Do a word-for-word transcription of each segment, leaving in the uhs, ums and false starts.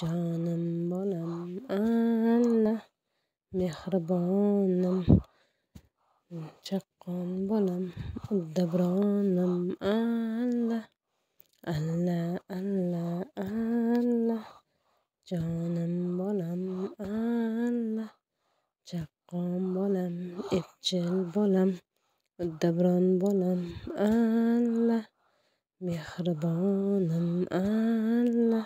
jonim bolam alla, mehribonim, chaqqon bolam, uddaburonim alla, alla, alla, alla, jonim bolam alla, chaqqon bolam, epchil bolam, uddaburon bolam alla, mehribonim alla,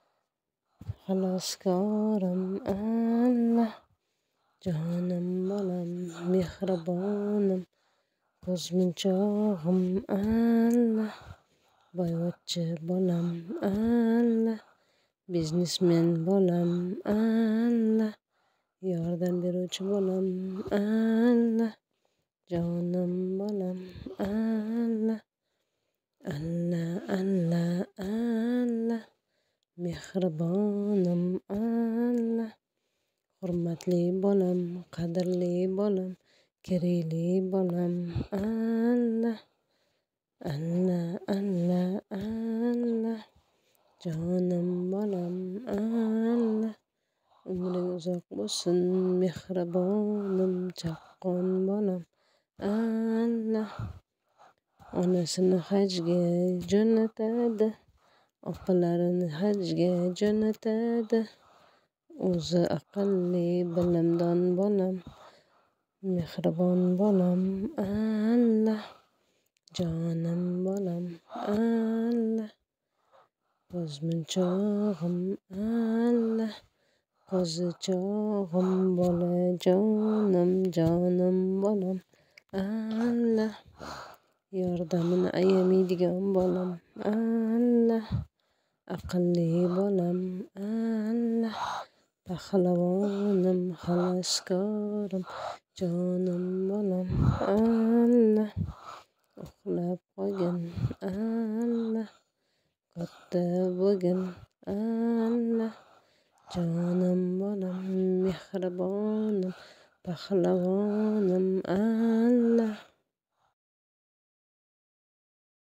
xaloskorim alla, jonim bolam, mehribonim, ko'zmunchog'im alla, boyvachcha bolam alla, biznesmen bolam alla, yordam beruvchi bolam alla, jonim bolam alla, alla, alla, alla, mehribonim alla, hurmatli bolam, qadrli bolam, kerakli bolam alla, alla, alla, alla, jonim bolam alla, umring uzoq bo'lsin, mehribonim, chaqqon bolam alla, onasini hajga jo'natadi, opalarini hajga jo'natadi, o'zi aqlli, bilimdon bolam, mehribon bolam alla, jonim bolam alla, ko'zmunchog'im alla, qo'zichog'im, bolajonim, jonim bolam alla, yordamini ayamaydigan bolam alla, aqlli bolam alla, pahlavonim, xaloskorim, jonim bolam alla, uxlab qolgin alla, katta bo'lgin alla, jonim bolam, mehribonim, pahlavonim alla.